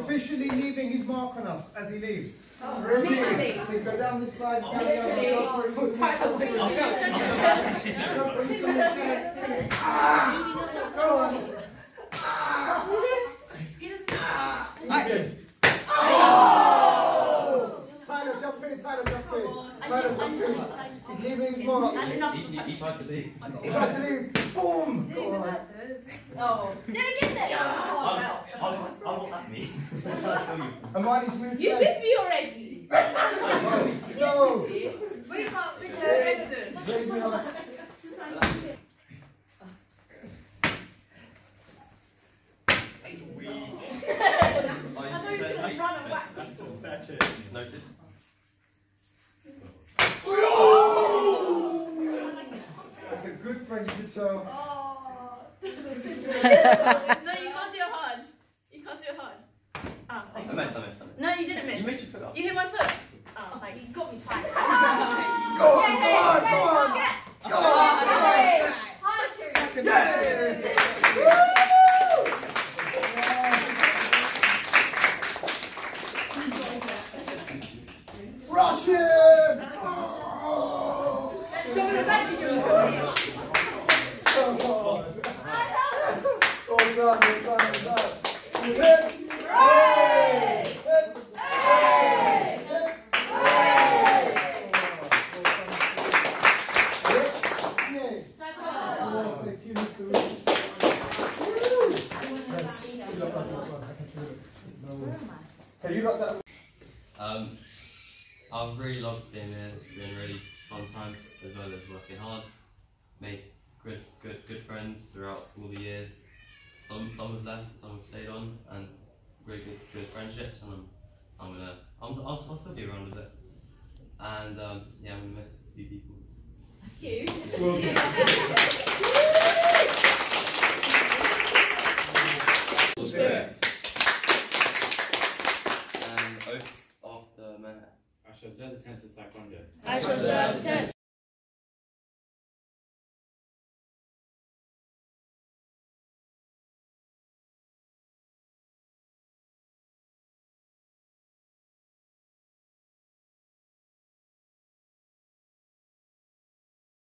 officially leaving his mark on us as he leaves. Oh, ready? literally. Okay, go down this side. Literally. Tyler, jump in. Tyler, jump in. He's leaving his mark. That's enough. He tried to leave. He tried to leave. Boom! Oh. Did I get that? I want that me. Amani's moved. You did me already. No. We can't be Noted. That's a good friend, you could tell. No, you can't do it hard. You can't do it hard. Ah, thanks. I missed. No, you didn't miss. You made your foot up. You hit my foot. Oh, thanks. You got me twice. Go on, go on, go on. Go on. Russian! Oh! I've really loved being here. It's been really fun times as well as working hard. Made good friends throughout all the years. Some have left, some have stayed on, and really good friendships. And I'll still be around a bit. And yeah, I'm gonna miss a few people. Thank you. And oath after men. I shall observe the tenets of Taekwondo. I shall observe the tenets